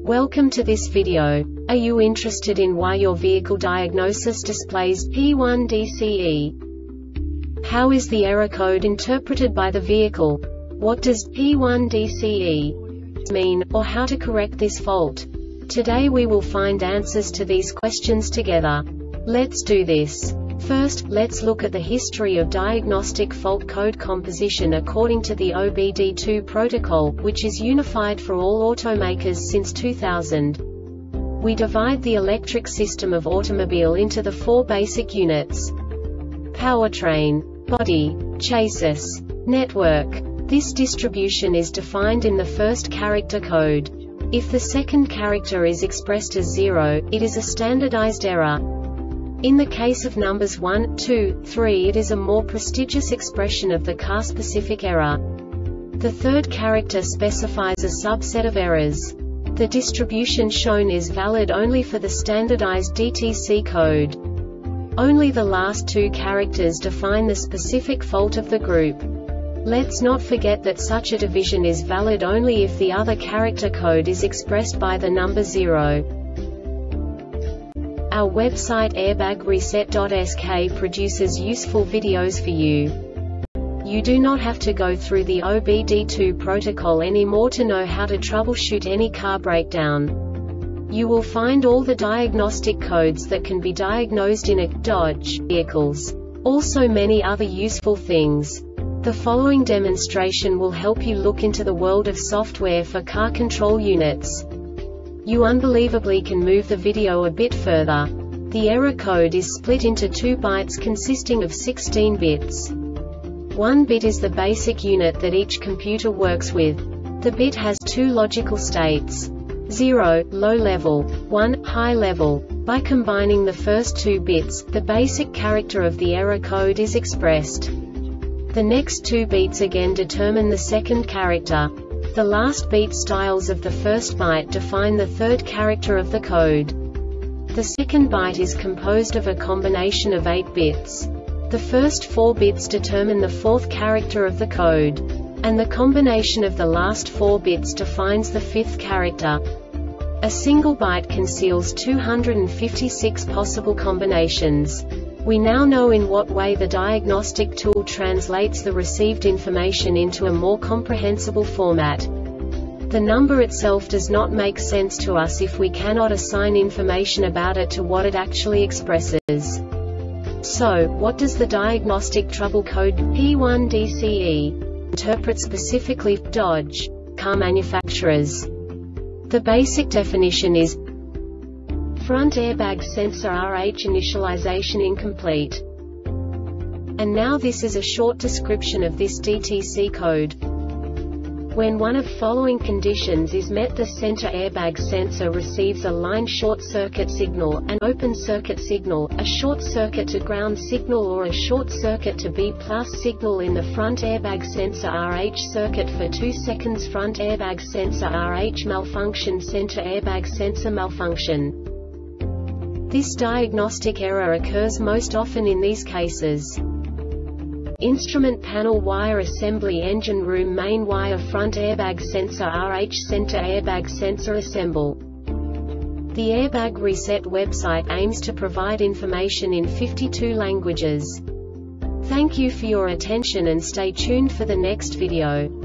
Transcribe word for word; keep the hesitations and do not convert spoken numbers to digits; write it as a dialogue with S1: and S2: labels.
S1: Welcome to this video. Are you interested in why your vehicle diagnosis displays P one D C E? How is the error code interpreted by the vehicle? What does P one D C E mean, or how to correct this fault? Today we will find answers to these questions together. Let's do this. First, let's look at the history of diagnostic fault code composition according to the O B D two protocol, which is unified for all automakers since two thousand. We divide the electric system of automobile into the four basic units: powertrain, body, chassis, network. This distribution is defined in the first character code. If the second character is expressed as zero, it is a standardized error. In the case of numbers one, two, three, it is a more prestigious expression of the car-specific error. The third character specifies a subset of errors. The distribution shown is valid only for the standardized D T C code. Only the last two characters define the specific fault of the group. Let's not forget that such a division is valid only if the other character code is expressed by the number zero. Our website airbag reset dot S K produces useful videos for you. You do not have to go through the O B D two protocol anymore to know how to troubleshoot any car breakdown. You will find all the diagnostic codes that can be diagnosed in a Dodge vehicles. Also many other useful things. The following demonstration will help you look into the world of software for car control units. You unbelievably can move the video a bit further. The error code is split into two bytes consisting of sixteen bits. One bit is the basic unit that each computer works with. The bit has two logical states: zero, low level, one, high level. By combining the first two bits, the basic character of the error code is expressed. The next two beats again determine the second character. The last beat styles of the first byte define the third character of the code. The second byte is composed of a combination of eight bits. The first four bits determine the fourth character of the code. And the combination of the last four bits defines the fifth character. A single byte conceals two hundred fifty-six possible combinations. We now know in what way the diagnostic tool translates the received information into a more comprehensible format. The number itself does not make sense to us if we cannot assign information about it to what it actually expresses. So, what does the diagnostic trouble code P one D C E interpret specifically for Dodge car manufacturers? The basic definition is front airbag sensor R H initialization incomplete. And now this is a short description of this D T C code. When one of following conditions is met, the center airbag sensor receives a line short circuit signal, an open circuit signal, a short circuit to ground signal, or a short circuit to B plus signal in the front airbag sensor R H circuit for two seconds. Front airbag sensor R H malfunction, center airbag sensor malfunction. This diagnostic error occurs most often in these cases: instrument panel wire assembly, engine room main wire, front airbag sensor R H, center airbag sensor assemble. The Airbag Reset website aims to provide information in fifty-two languages. Thank you for your attention and stay tuned for the next video.